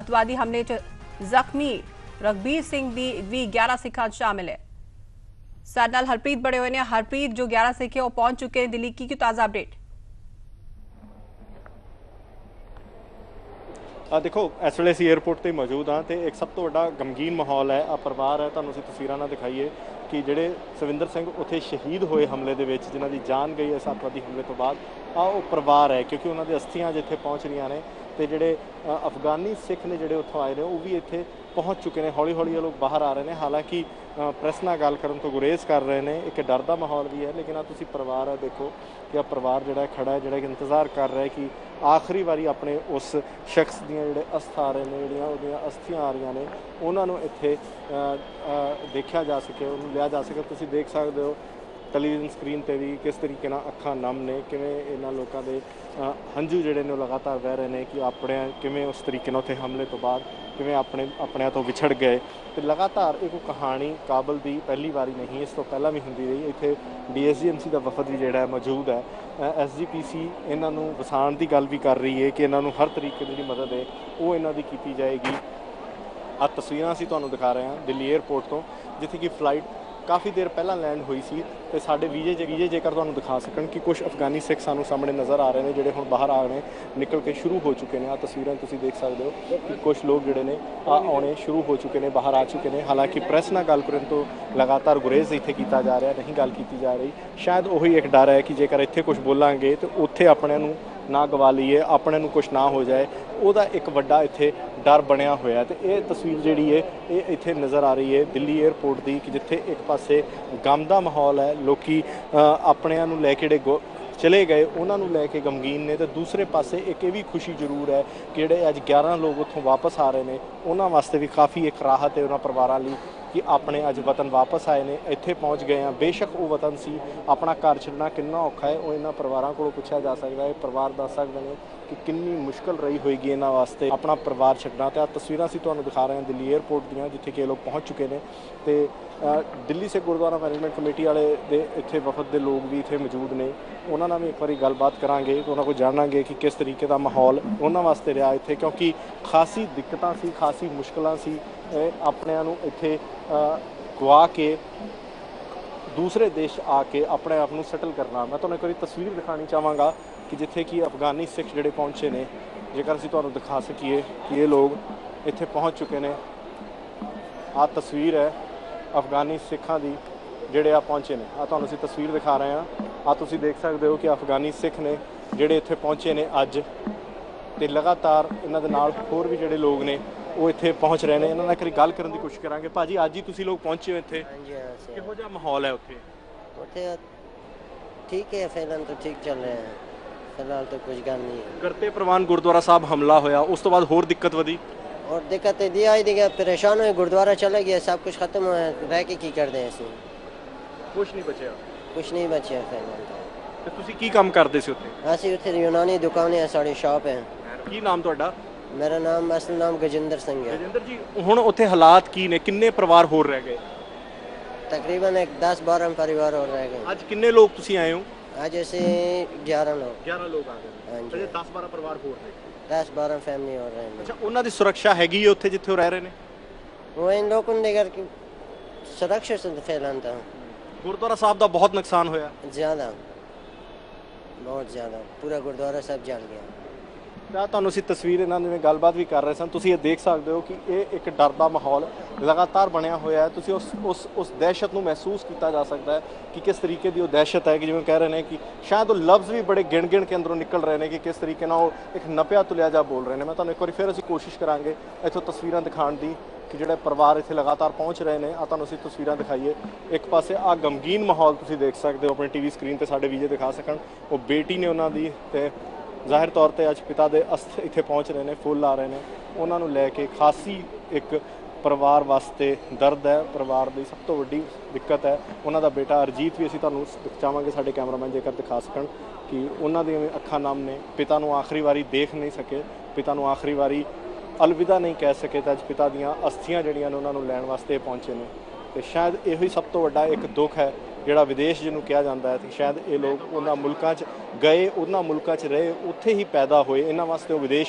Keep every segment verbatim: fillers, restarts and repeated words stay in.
अतवादी हमले च जख्मी रघबीर सिंह दी भी ग्यारह सिखां शामिल है। साडे नाल हरप्रीत बड़े हुए ने। हरप्रीत, जो ग्यारह सिख है वो पहुंच चुके हैं दिल्ली की, की ताज़ा अपडेट? आ देखो इस वे असीं एयरपोर्ट पर मौजूद हाँ, तो एक सब तो वड्डा गमगीन माहौल है। आ परिवार है, तुहानूं असीं तस्वीरां नाल दिखाईए कि जिहड़े सविंदर सिंह उत्थे शहीद होए हमले दे विच, जिन्हां दी जान गई इस अतवादी हमले तो बाद, आ वो परिवार है, क्योंकि उन्हां दी अस्थियां जिथे पहुँच रही ने। तो जिहड़े अफगानी सिख ने जिहड़े उत्थों आए ने वो भी इत्थे पहुँच चुके हैं। हौली हौली लोग बाहर आ रहे हैं, हालांकि प्रैस नाल गल करन तो गुरेज कर रहे हैं। एक डर का माहौल भी है, लेकिन आ तुसीं परिवार है देखो कि आ परिवार जिहड़ा खड़ा है, जिहड़ा इंतजार कर रहा है कि आखिरी बारी अपने उस शख्स दियां जिहड़े अस्थ आ रहे हैं, जिहड़ियां उहदियां अस्थियां आ रही ने, उन्होंने इत्थे देखा जा सके, उन्होंने लिया जा सके। तुसीं देख सकते हो टैलीविजन स्क्रीन पर भी किस तरीके नाल अखां नम ने, किवें इन्हां लोकां दे हंझू जिहड़े ने लगातार बह रहे हैं कि अपने किवें उस तरीके नाल उत्थे हमले तो बाद किवें अपने अपने तो विछड़ गए। तो लगातार एक कहानी काबल की पहली बारी नहीं, इस तो पहला भी होंदी रही। इत्थे D S G M C का वफद भी जिहड़ा मौजूद है। एस जी पी सी इन्हां नूं वसाण की गल भी कर रही है कि इन्हां नूं हर तरीके की जिहड़ी मदद है वो इन्हां दी कीती जाएगी। आ तस्वीरां असीं तुहानूं दिखा रहे हैं दिल्ली एयरपोर्ट तो, जिथे कि फ्लाइट काफ़ी देर पहला लैंड हुई सी। तो साडे वीजे जे वीजे जेकर तुहानूं दिखा सकन कि कुछ अफगानी सिख सानूं सामने नज़र आ रहे हैं, जिहड़े हुण बाहर आ रहे निकल के शुरू हो चुके हैं। आ तस्वीरां तुसीं देख सकते हो कि कुछ लोग जिहड़े ने आ आने शुरू हो चुके हैं, बाहर आ चुके हैं। हालांकि प्रैस नाल गल करन तो लगातार गुरेज इत्थे कीता जा रहा, नहीं गल की जा रही। शायद वही एक डर है कि जेकर इत्थे कुछ बोलांगे तो उत्थे अपने नूं ना गवा लीए, अपने नूं कुछ ना हो जाए, ਉਹਦਾ एक ਵੱਡਾ ਇੱਥੇ डर बनया होया। तो ये तस्वीर जिहड़ी है ये इत्थे नज़र आ रही है दिल्ली एयरपोर्ट की, कि जिथे एक पासे गम का माहौल है, लोग अपने नूं लैके जिहड़े चले गए उन्होंने लैके गमगीन ने, तो दूसरे पासे एक ये भी खुशी जरूर है कि जिहड़े अज ग्यारह लोग उत्थों वापस आ रहे हैं, उन्होंने वास्ते भी काफ़ी एक राहत है उन्होंने परिवारों लिए कि अपने अज वतन वापस आए ने, इत्थे पहुँच गए हैं। बेशक वो वतन सी, अपना घर छड्डना कितना औखा है वो इन्होंने परिवारों को पूछा जा सकता है। परिवार दस सकते हैं कि कितनी मुश्किल रही होगी इन्होंने वास्ते अपना परिवार छड्डना। तो तस्वीरां असीं तुहानूं दिखा रहे हैं दिल्ली एयरपोर्ट दीयां, जिथे कि लोग पहुँच चुके हैं। तो दिल्ली से गुरुद्वारा मैनेजमेंट कमेटी वाले दे इत्थे वफद के लोग भी इत्थे मौजूद ने, उन्होंने भी एक बार गलबात करांगे तो उन्होंने को जाणांगे कि किस तरीके का माहौल उन्होंने वास्ते रहा इत्थे, क्योंकि खासी दिक्कतां सी, खासी मुश्किलां सी अपने नूं इत्थे गवा के दूसरे देश आके अपने आप को सैटल करना। मैं तुहानूं एक बार तस्वीर दिखानी चाहांगा कि जिथे कि अफगानी सिख जिहड़े पहुंचे ने, जेकर असीं तुहानूं दिखा सकीए कि ये लोग इत्थे पहुंच चुके हैं। आ तस्वीर है अफगानी सिखां दी जिहड़े आ पहुंचे ने। आ तुहानूं असीं तस्वीर दिखा रहे हैं, आ तुसीं देख सकते हो कि अफगानी सिख ने जिहड़े इत्थे पहुंचे ने अज, ते लगातार इन्हां दे नाल होर भी जिहड़े लोग ने वो इत्थे पहुँच रहे हैं। इन्हां नाल एक बारी गल करन दी कोशिश करांगे। भाजी अज ही तुसीं लोग पहुंचे हो इत्थे, किहो जिहा माहौल है उत्थे? उत्थे ठीक है, फिलहाल तो ठीक चल रहे हैं, फिलहाल तो कुछ गल नहीं है। करते प्रवान गुरुद्वारा साहब हमला होया, उस तो बाद होर दिक्कत वधी और दिक्कत दी आई दी परेशान हुए, गुरुद्वारा चला गया, सब कुछ खत्म हो रह के की कर दें, कुछ नहीं बचा, कुछ नहीं बचा फिलहाल। ਤੇ ਤੁਸੀਂ ਕੀ ਕੰਮ ਕਰਦੇ ਸੀ ਉੱਥੇ? ਅਸੀਂ ਉੱਥੇ ਯੂਨਾਨੀ ਦੁਕਾਨ ਹੈ, ਸਾਡੀ ਸ਼ਾਪ ਹੈ। ਕੀ ਨਾਮ ਤੁਹਾਡਾ? ਮੇਰਾ ਨਾਮ ਅਸਲ ਨਾਮ ਗਜਿੰਦਰ ਸਿੰਘ ਹੈ। ਗਜਿੰਦਰ ਜੀ, ਹੁਣ ਉੱਥੇ ਹਾਲਾਤ ਕੀ ਨੇ, ਕਿੰਨੇ ਪਰਿਵਾਰ ਹੋਰ ਰਹਿ ਗਏ? ਤਕਰੀਬਨ ਇੱਕ ਦਸ ਬਾਰਾਂ ਪਰਿਵਾਰ ਹੋਰ ਰਹਿ ਗਏ। ਅੱਜ ਕਿੰਨੇ ਲੋਕ ਤੁਸੀਂ ਆਏ ਹੋ? ਅੱਜ ਅਸੀਂ ਗਿਆਰਾਂ ਲੋਕ ਗਿਆਰਾਂ ਲੋਕ ਆ ਗਏ। ਹਾਂਜੀ, ਦਸ ਬਾਰਾਂ ਪਰਿਵਾਰ ਹੋਰ ਨੇ। ਦਸ ਬਾਰਾਂ ਫੈਮਿਲੀ ਹੋਰ ਰਹੇ ਨੇ। ਅੱਛਾ, ਉਹਨਾਂ ਦੀ ਸੁਰੱਖਿਆ ਹੈਗੀ ਹੈ ਉੱਥੇ ਜਿੱਥੇ ਉਹ ਰਹਿ ਰਹੇ ਨੇ? ਉਹ ਇਨ ਲੋਕਾਂ ਦੇ ਕਰਕੇ ਸੁਰੱਖਿਆ ਸੰਦ ਫੈਲਾਉਣ ਤਾਂ ਗੁਰਦੁਆਰਾ ਸਾਹਿਬ ਦਾ ਬਹੁਤ ਨੁਕਸਾਨ ਹੋਇਆ, ਜ਼ਿਆਦਾ बहुत ज़्यादा, पूरा गुरुद्वारा साहब जल गया। ਤਾਂ ਤੁਹਾਨੂੰ ਅਸੀਂ ਤਸਵੀਰ ਇਹਨਾਂ ਜਿਵੇਂ ਗੱਲਬਾਤ ਵੀ ਕਰ ਰਹੇ ਸਨ, ਤੁਸੀਂ ਇਹ ਦੇਖ ਸਕਦੇ ਹੋ ਕਿ ਇਹ ਇੱਕ ਡਰ ਦਾ ਮਾਹੌਲ ਲਗਾਤਾਰ ਬਣਿਆ ਹੋਇਆ ਹੈ। ਤੁਸੀਂ ਉਸ ਉਸ ਉਸ ਦਹਿਸ਼ਤ ਨੂੰ ਮਹਿਸੂਸ ਕੀਤਾ ਜਾ ਸਕਦਾ ਹੈ ਕਿ ਕਿਸ ਤਰੀਕੇ ਦੀ ਉਹ ਦਹਿਸ਼ਤ ਹੈ, ਕਿ ਜਿਵੇਂ ਕਹਿ ਰਹੇ ਨੇ ਕਿ ਸ਼ਾਇਦ ਉਹ ਲਫ਼ਜ਼ ਵੀ ਬੜੇ ਗਿਣ ਗਿਣ ਕੇ ਅੰਦਰੋਂ ਨਿਕਲ ਰਹੇ ਨੇ ਕਿ ਕਿਸ ਤਰੀਕੇ ਨਾਲ ਉਹ ਇੱਕ ਨਪਿਆ ਤੁਲਿਆ ਜਾ ਬੋਲ ਰਹੇ ਨੇ। ਮੈਂ ਤੁਹਾਨੂੰ ਇੱਕ ਵਾਰੀ ਫਿਰ ਅਸੀਂ ਕੋਸ਼ਿਸ਼ ਕਰਾਂਗੇ ਇੱਥੋਂ ਤਸਵੀਰਾਂ ਦਿਖਾਉਣ ਦੀ कि जोड़े परिवार इत्थे लगातार पहुँच रहे हैं। आ तुहानूं असीं तस्वीरां दिखाईए, एक पासे आ गमगीन माहौल तुसीं देख सकते हो अपनी टी वी स्क्रीन पर, साडे वीजे दिखा सकन। वो बेटी ने उन्हां दी ते ज़ाहिर तौर पर अज पिता के अस्थ इत्थे पहुँच रहे हैं, फुल आ रहे हैं, उन्होंने लैके खासी एक परिवार वास्ते दर्द है, परिवार की सब तो वड्डी दिक्कत है। उन्हों का बेटा अरजीत भी असीं तुहानूं चाहांगे साडे कैमरामैन जेकर दिखा सकन कि उन्हां दी अखां नम ने, पिता नूं आखिरी वारी देख नहीं सके, पिता नूं आखिरी वारी अलविदा नहीं कह सके। तो अज पिता दियाँ अस्थियां जिहड़ियां ने उन्होंने लैण वास्ते पहुँचे ने। तो शायद यही सब तो वड्डा एक दुख है जिहड़ा विदेश जिन्हों कहा जाता है, कि शायद ये लोग उन्होंने मुल्कां च गए, उन्होंने मुल्कां च रहे, उत्थे ही पैदा होए, इन्हां वास्ते वो विदेश नहीं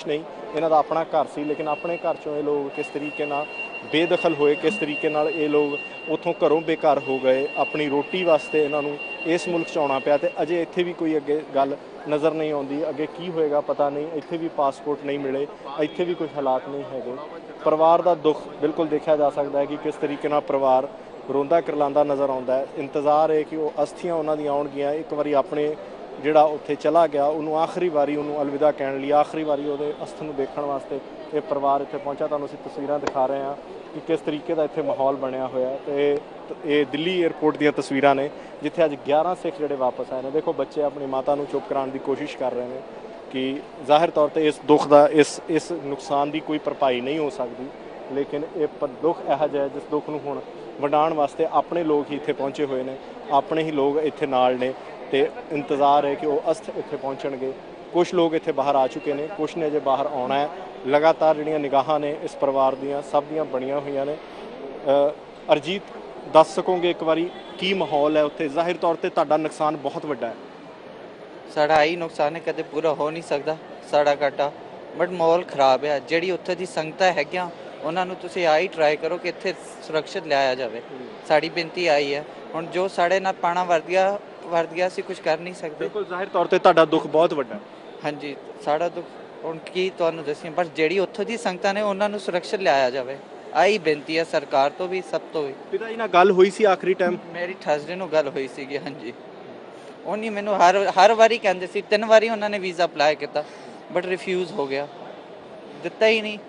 ਇਹਨਾਂ ਦਾ ਆਪਣਾ ਘਰ ਸੀ, ਲੇਕਿਨ ਆਪਣੇ ਘਰ ਚੋਂ ਇਹ ਲੋਕ ਕਿਸ ਤਰੀਕੇ ਨਾਲ ਬੇਦਖਲ ਹੋਏ, ਕਿਸ ਤਰੀਕੇ ਨਾਲ ਇਹ ਲੋਕ ਉੱਥੋਂ ਘਰੋਂ ਬੇਘਰ ਹੋ ਗਏ। ਆਪਣੀ ਰੋਟੀ ਵਾਸਤੇ ਇਹਨਾਂ ਨੂੰ ਇਸ ਮੁਲਕ 'ਚ ਆਉਣਾ ਪਿਆ ਤੇ ਅਜੇ ਇੱਥੇ ਵੀ ਕੋਈ ਅੱਗੇ ਗੱਲ ਨਜ਼ਰ ਨਹੀਂ ਆਉਂਦੀ। ਅੱਗੇ ਕੀ ਹੋਏਗਾ ਪਤਾ ਨਹੀਂ। ਇੱਥੇ ਵੀ ਪਾਸਪੋਰਟ ਨਹੀਂ ਮਿਲੇ, ਇੱਥੇ ਵੀ ਕੋਈ ਹਾਲਾਤ ਨਹੀਂ ਹੈਗੇ। ਪਰਿਵਾਰ ਦਾ ਦੁੱਖ ਬਿਲਕੁਲ ਦੇਖਿਆ ਜਾ ਸਕਦਾ ਹੈ ਕਿ ਕਿਸ ਤਰੀਕੇ ਨਾਲ ਪਰਿਵਾਰ ਰੋਂਦਾ ਕਰਲਾਉਂਦਾ ਨਜ਼ਰ ਆਉਂਦਾ ਹੈ। ਇੰਤਜ਼ਾਰ ਹੈ ਕਿ ਉਹ ਅਸਥੀਆਂ ਉਹਨਾਂ ਦੀਆਂ ਆਉਣਗੀਆਂ। ਇੱਕ ਵਾਰੀ ਆਪਣੇ ਜਿਹੜਾ ਉੱਥੇ ਚਲਾ ਗਿਆ ਉਹਨੂੰ ਆਖਰੀ ਵਾਰੀ ਉਹਨੂੰ ਅਲਵਿਦਾ ਕਹਿਣ ਲਈ, ਆਖਰੀ ਵਾਰੀ ਉਹਦੇ ਅਸਥ ਨੂੰ ਦੇਖਣ ਵਾਸਤੇ ਇਹ ਪਰਿਵਾਰ ਇੱਥੇ ਪਹੁੰਚਿਆ। ਤੁਹਾਨੂੰ ਅਸੀਂ ਤਸਵੀਰਾਂ ਦਿਖਾ ਰਹੇ ਹਾਂ ਕਿ ਕਿਸ ਤਰੀਕੇ ਦਾ ਇੱਥੇ ਮਾਹੌਲ ਬਣਿਆ ਹੋਇਆ। ਤੇ ਇਹ ਦਿੱਲੀ ਏਅਰਪੋਰਟ ਦੀਆਂ ਤਸਵੀਰਾਂ ਨੇ ਜਿੱਥੇ ਅੱਜ ਗਿਆਰਾਂ ਸਿੱਖ ਜਿਹੜੇ ਵਾਪਸ ਆਏ ਨੇ। ਦੇਖੋ ਬੱਚੇ ਆਪਣੀ ਮਾਤਾ ਨੂੰ ਚੁੱਪ ਕਰਾਉਣ ਦੀ ਕੋਸ਼ਿਸ਼ ਕਰ ਰਹੇ ਨੇ ਕਿ ਜ਼ਾਹਿਰ ਤੌਰ ਤੇ ਇਸ ਦੁੱਖ ਦਾ ਇਸ ਇਸ ਨੁਕਸਾਨ ਦੀ ਕੋਈ ਭਰਪਾਈ ਨਹੀਂ ਹੋ ਸਕਦੀ, ਲੇਕਿਨ ਇਹ ਪ ਦੁੱਖ ਇਹੋ ਜਿਹਾ ਜਿਸ ਦੁੱਖ ਨੂੰ ਹੁਣ ਵੰਡਾਉਣ ਵਾਸਤੇ ਆਪਣੇ ਲੋਕ ਹੀ ਇੱਥੇ ਪਹੁੰਚੇ ਹੋਏ ਨੇ, ਆਪਣੇ ਹੀ ਲੋਕ ਇੱਥੇ ਨਾਲ ਨੇ ਤੇ ਇੰਤਜ਼ਾਰ ਹੈ ਕਿ ਉਹ ਅਸਥ ਇੱਥੇ ਪਹੁੰਚਣਗੇ। ਕੁਝ ਲੋਕ ਇੱਥੇ ਬਾਹਰ ਆ ਚੁੱਕੇ ਨੇ, ਕੁਝ ਨੇ ਅਜੇ ਬਾਹਰ ਆਉਣਾ ਹੈ। ਲਗਾਤਾਰ ਜਿਹੜੀਆਂ ਨਿਗਾਹਾਂ ਨੇ ਇਸ ਪਰਿਵਾਰ ਦੀਆਂ ਸਭ ਦੀਆਂ ਬਣੀਆਂ ਹੋਈਆਂ ਨੇ। ਅਰਜੀਤ, ਦੱਸ ਸਕੋਗੇ ਇੱਕ ਵਾਰੀ ਕੀ ਮਾਹੌਲ ਹੈ ਉੱਥੇ? ਜ਼ਾਹਿਰ ਤੌਰ ਤੇ ਤੁਹਾਡਾ ਨੁਕਸਾਨ ਬਹੁਤ ਵੱਡਾ ਹੈ। ਸਾਡਾ ਆਹੀ ਨੁਕਸਾਨ ਹੈ, ਕਦੇ ਪੂਰਾ ਹੋ ਨਹੀਂ ਸਕਦਾ ਸਾਡਾ ਘਾਟਾ, ਬਟ ਮਾਹੌਲ ਖਰਾਬ ਹੈ। ਜਿਹੜੀ ਉੱਥੇ ਦੀ ਸੰਗਤਾਂ ਹੈਗੀਆਂ ਉਹਨਾਂ ਨੂੰ ਤੁਸੀਂ ਆਹੀ ਟਰਾਈ ਕਰੋ ਕਿ ਇੱਥੇ ਸੁਰੱਖਿਅਤ ਲਿਆਇਆ ਜਾਵੇ। ਸਾਡੀ ਬੇਨਤੀ ਆਈ ਹੈ। ਹੁਣ ਜੋ ਸਾਡੇ ਨਾਲ ਪਾਣਾ ਵਰਦਿਆ ਵਰਦਿਆ ਅਸੀਂ ਕੁਝ ਕਰ ਨਹੀਂ ਸਕਦੇ। ਬਿਲਕੁਲ ਜ਼ਾਹਿਰ ਤੌਰ ਤੇ ਤੁਹਾਡਾ ਦੁੱਖ ਬਹੁਤ ਵੱਡਾ ਹੈ। ਹਾਂਜੀ, ਸਾਡਾ ਦੁੱਖ ਹੁਣ ਕੀ ਤੁਹਾਨੂੰ ਦੱਸੀਏ, ਪਰ ਜਿਹੜੀ ਉੱਥੋਂ ਦੀ ਸੰਗਤਾਂ ਨੇ ਉਹਨਾਂ ਨੂੰ ਸੁਰੱਖਿਅਤ ਲਿਆਇਆ ਜਾਵੇ। ਆਹੀ ਬੇਨਤੀ ਹੈ ਸਰਕਾਰ ਤੋਂ ਵੀ, ਸਭ ਤੋਂ ਵੀ। ਪਿਤਾ ਜੀ ਨਾਲ ਗੱਲ ਹੋਈ ਸੀ ਆਖਰੀ ਟਾਈਮ? ਮੇਰੀ ਥਰਸਡੇ ਨੂੰ ਗੱਲ ਹੋਈ ਸੀਗੀ। ਹਾਂਜੀ, ਉਹ ਨਹੀਂ ਮੈਨੂੰ ਹਰ ਹਰ ਵਾਰੀ ਕਹਿੰਦੇ ਸੀ, ਤਿੰਨ ਵਾਰੀ ਉਹਨਾਂ ਨੇ ਵੀਜ਼ਾ ਅਪਲਾਈ ਕੀਤਾ ਬਟ ਰਿਫਿਊਜ਼ ਹੋ ਗਿਆ, ਦਿੱਤਾ ਹੀ ਨਹੀਂ।